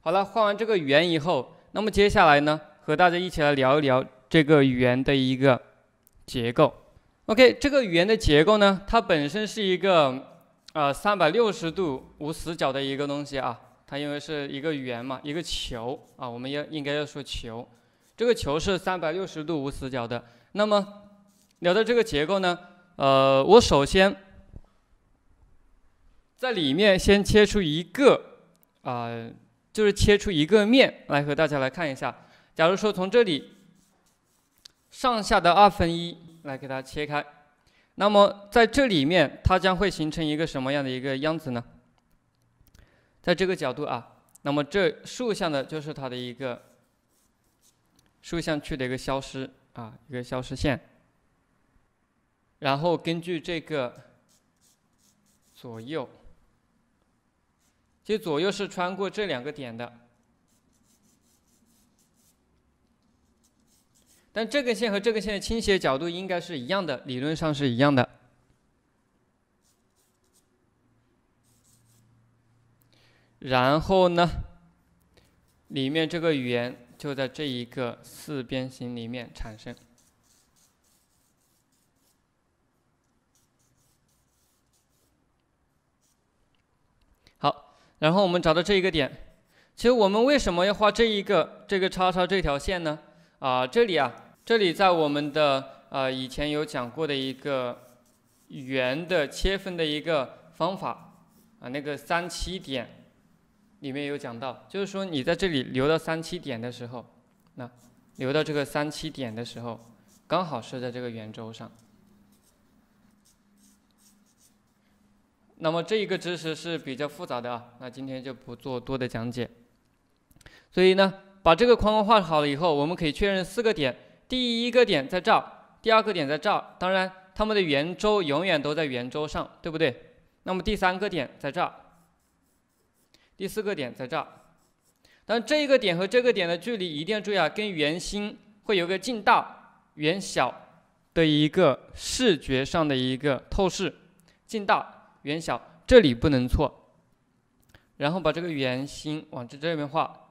好了，画完这个圆以后，那么接下来呢，和大家一起来聊一聊这个圆的一个结构。OK， 这个圆的结构呢，它本身是一个360度无死角的一个东西啊。它因为是一个圆嘛，一个球啊，我们应该要说球。这个球是360度无死角的。那么聊到这个结构呢，我首先在里面先切出一个就是切出一个面来和大家来看一下。假如说从这里上下的1/2来给它切开，那么在这里面它将会形成一个什么样的一个样子呢？在这个角度啊，那么这竖向的就是它的一个竖向区的一个消失啊，一个消失线。然后根据这个左右，其实左右是穿过这2个点的，但这根线和这根线的倾斜角度应该是一样的，理论上是一样的。然后呢，里面这个圆就在这一个4边形里面产生。好，然后我们找到这一个点。其实我们为什么要画这个叉叉这条线呢？这里在我们的以前有讲过的一个圆的切分的一个方法那个37点。里面有讲到，就是说你在这里留到37点的时候，那留到这个37点的时候，刚好是在这个圆周上。那么这一个知识是比较复杂的啊，那今天就不做多的讲解。所以呢，把这个框框画好了以后，我们可以确认4个点，第一个点在这儿，第2个点在这儿，当然它们的圆周永远都在圆周上，对不对？那么第3个点在这儿。第4个点在这儿，但这个点和这个点的距离一定要注意啊，跟圆心会有个近大远小的一个视觉上的一个透视，近大远小，这里不能错。然后把这个圆心往这边画，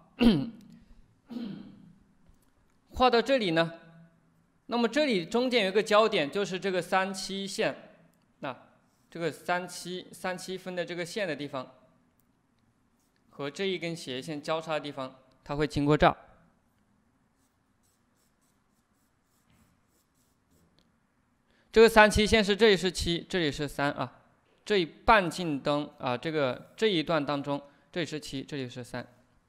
画到这里呢，那么这里中间有一个交点，就是这个37线，那这个37分的这个线的地方。和这一根斜线交叉的地方，它会经过这儿。这个37线是这里是7，这里是3啊。这一半径灯啊，这一段当中，这里是7，这里是3，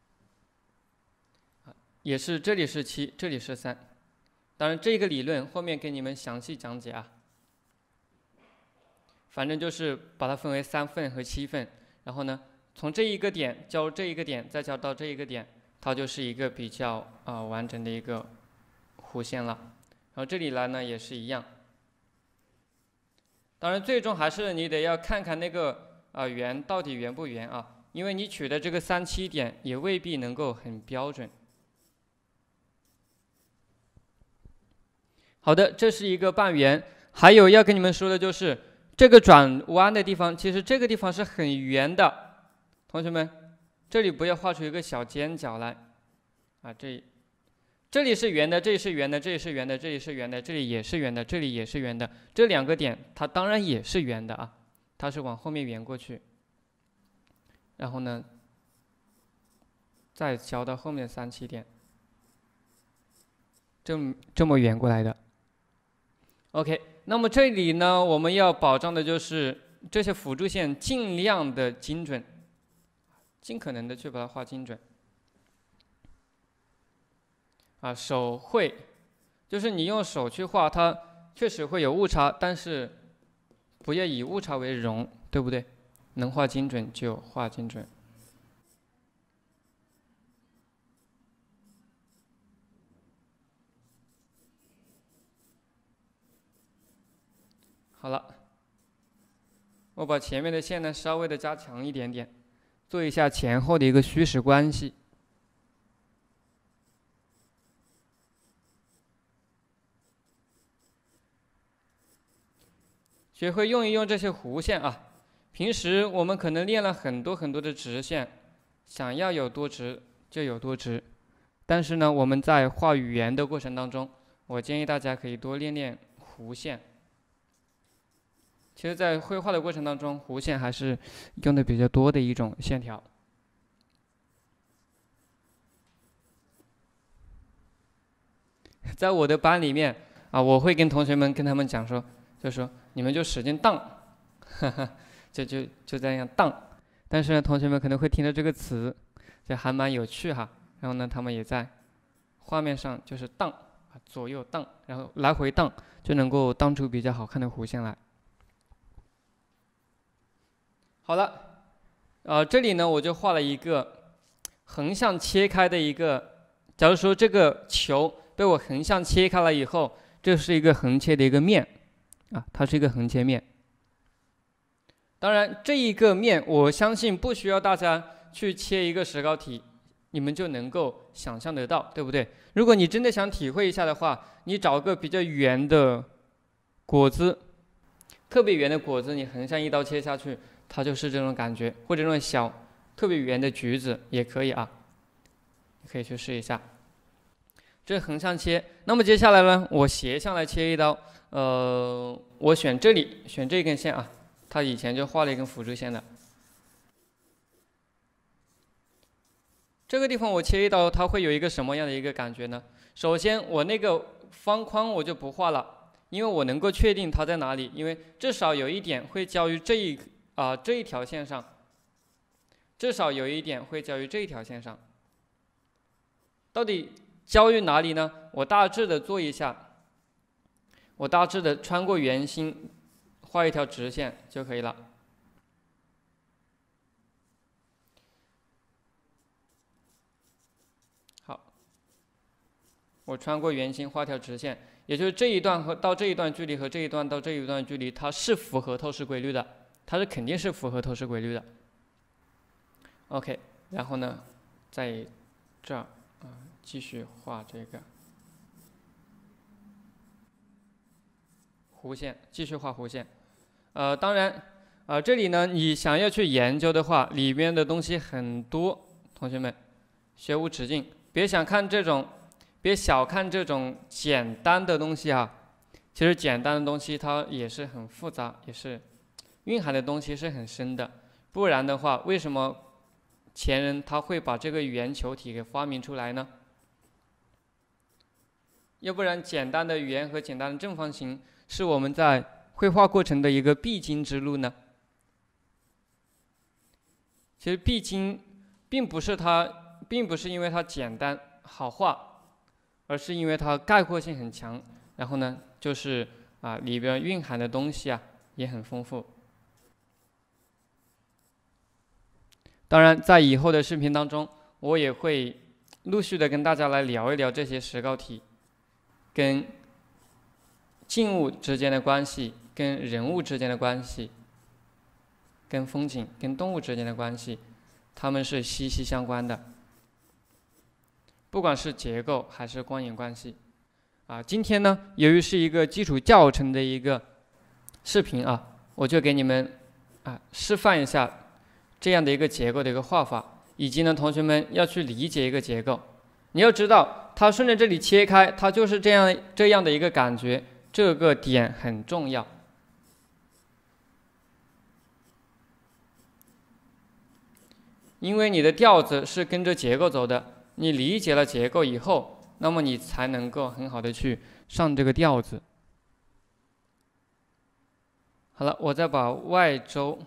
也是这里是7，这里是3。当然，这个理论后面给你们详细讲解啊。反正就是把它分为3份和7份，然后呢。从这一个点交这一个点，再交到这一个点，它就是一个比较完整的一个弧线了。然后这里来呢也是一样。当然，最终还是你得要看看那个圆到底圆不圆啊，因为你取的这个37点也未必能够很标准。好的，这是一个半圆。还有要跟你们说的就是这个转弯的地方，其实这个地方是很圆的。同学们，这里不要画出一个小尖角来，这里是圆的，这里是圆的，这里是圆的，这里是圆的，这里也是圆的，这里也是圆的，这2个点它当然也是圆的啊，它是往后面圆过去，然后呢，再交到后面37点，这么圆过来的。OK， 那么这里呢，我们要保障的就是这些辅助线尽量的精准。尽可能的去把它画精准，手绘，就是你用手去画，它确实会有误差，但是不要以误差为荣，对不对？能画精准就画精准。好了，我把前面的线呢稍微的加强一点点。做一下前后的一个虚实关系。学会用一用这些弧线平时我们可能练了很多的直线，想要有多直就有多直。但是呢，我们在画语言的过程当中，我建议大家可以多练练弧线。其实，在绘画的过程当中，弧线还是用的比较多的一种线条。在我的班里面啊，我会跟同学们跟他们讲说，就说你们就使劲荡，就这样荡。但是呢，同学们可能会听到这个词，就还蛮有趣哈。然后呢，他们也在画面上就是荡，左右荡，然后来回荡，就能够荡出比较好看的弧线来。好了，这里呢我就画了一个横向切开的一个，假如说这个球被我横向切开了以后，这是一个横切的一个面，它是一个横切面。当然，这一个面我相信不需要大家去切一个石膏体，你们就能够想象得到，对不对？如果你真的想体会一下的话，你找个比较圆的果子，特别圆的果子，你横向一刀切下去，它就是这种感觉，或者这种小特别圆的橘子也可以啊，你可以去试一下。这横向切，那么接下来呢，我斜向来切一刀，我选这里，选这根线啊，它以前就画了一根辅助线的。这个地方我切一刀，它会有一个什么样的一个感觉呢？首先，我那个方框我就不画了，因为我能够确定它在哪里，因为至少有一点会交于这一条线上，至少有一点会交于这一条线上。到底交于哪里呢？我大致的做一下，我大致的穿过圆心，画一条直线就可以了。好，我穿过圆心画条直线，也就是这一段和到这一段距离和这一段到这一段距离，它是符合透视规律的，它是肯定是符合透视规律的。OK， 然后呢，在这儿继续画这个弧线，继续画弧线。当然，这里呢，你想要去研究的话，里面的东西很多，同学们，学无止境，别小看这种简单的东西啊。其实简单的东西它也是很复杂，也是蕴含的东西是很深的。不然的话，为什么前人他会把这个圆球体给发明出来呢？要不然，简单的圆和简单的正方形是我们在绘画过程的一个必经之路呢。其实必经并不是因为它简单好画，而是因为它概括性很强。然后呢，就是里边蕴含的东西也很丰富。当然，在以后的视频当中，我也会陆续的跟大家来聊一聊这些石膏体跟静物之间的关系，跟人物之间的关系，跟风景、跟动物之间的关系，它们是息息相关的。不管是结构还是光影关系，今天呢，由于是一个基础教程的一个视频我就给你们示范一下这样的一个结构的一个画法，以及呢，同学们要去理解一个结构。你要知道，它顺着这里切开，它就是这样的一个感觉，这个点很重要。因为你的调子是跟着结构走的，你理解了结构以后，那么你才能够很好的去上这个调子。好了，我再把外周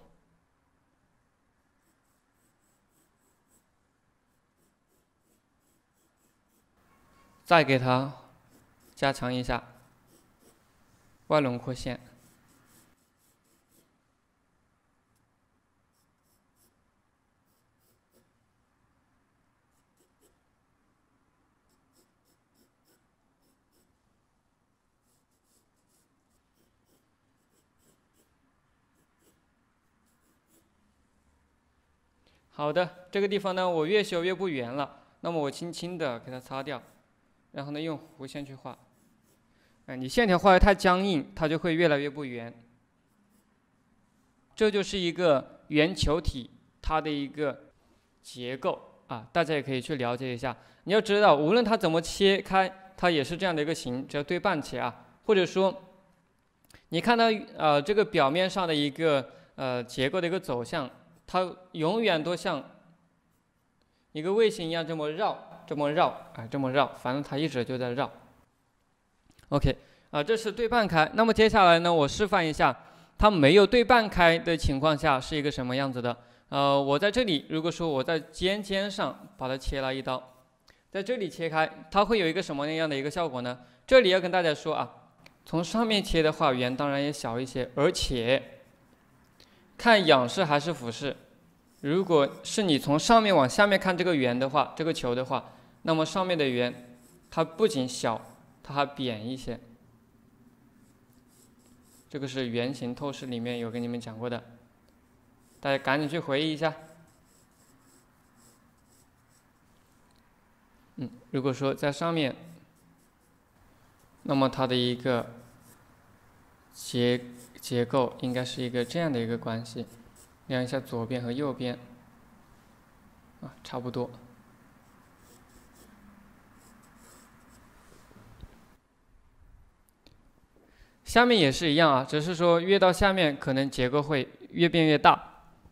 再给它加强一下外轮廓线。好的，这个地方呢，我越修越不圆了，那么我轻轻的给它擦掉，然后呢，用弧线去画。你线条画得太僵硬，它就会越来越不圆。这就是一个圆球体它的一个结构。 啊，大家也可以去了解一下。你要知道，无论它怎么切开，它也是这样的一个形，只要对半切啊，或者说你看到这个表面上的一个结构的一个走向，它永远都像一个卫星一样这么绕，这么绕，这么绕，反正它一直就在绕。OK， 这是对半开。那么接下来呢，我示范一下它没有对半开的情况下是一个什么样子的。我在这里，如果说我在尖上把它切了一刀，在这里切开，它会有一个什么样的一个效果呢？这里要跟大家说啊，从上面切的话，圆当然也小一些，而且看仰视还是俯视。如果是你从上面往下面看这个圆的话，这个球的话，那么上面的圆它不仅小，它还扁一些。这个是圆形透视里面有跟你们讲过的，大家赶紧去回忆一下。如果说在上面，那么它的一个结构应该是一个这样的一个关系。量一下左边和右边，差不多。下面也是一样啊，只是说越到下面可能结构会越变越大。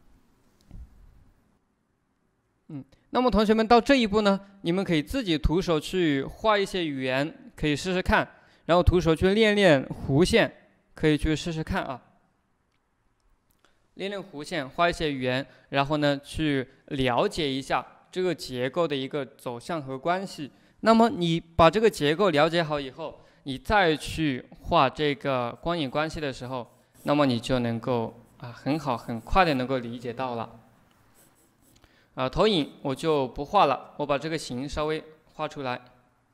那么同学们到这一步呢，你们可以自己徒手去画一些圆，可以试试看，然后徒手去练练弧线，可以去试试看啊。练练弧线，画一些圆，然后呢去了解一下这个结构的一个走向和关系。那么你把这个结构了解好以后，你再去画这个光影关系的时候，那么你就能够很好很快的能够理解到了。投影我就不画了，我把这个形稍微画出来。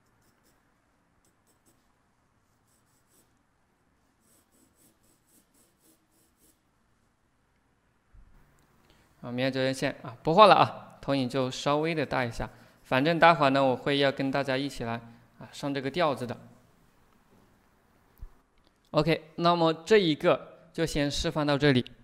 明暗交界线不画了啊，投影就稍微的大一下。反正待会儿呢，我会要跟大家一起来上这个调子的。OK， 那么这一个就先示范到这里。